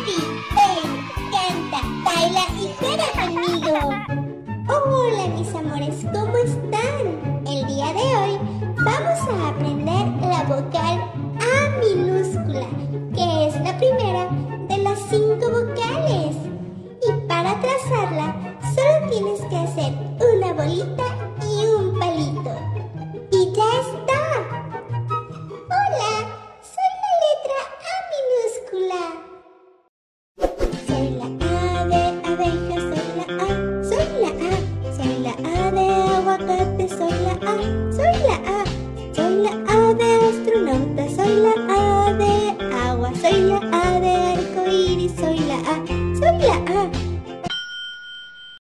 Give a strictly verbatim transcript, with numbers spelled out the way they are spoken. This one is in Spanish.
Eddie, ven, canta, baila y juega conmigo. Hola mis amores, ¿cómo están? El día de hoy vamos a aprender la vocal A minúscula, que es la primera de las cinco vocales. Y para trazarla, solo tienes que hacer una bolita y un palito. ¡Y ya está! Hola, soy la letra A minúscula. Soy la A de abeja, soy la A, soy la A. Soy la A de aguacate, soy la A.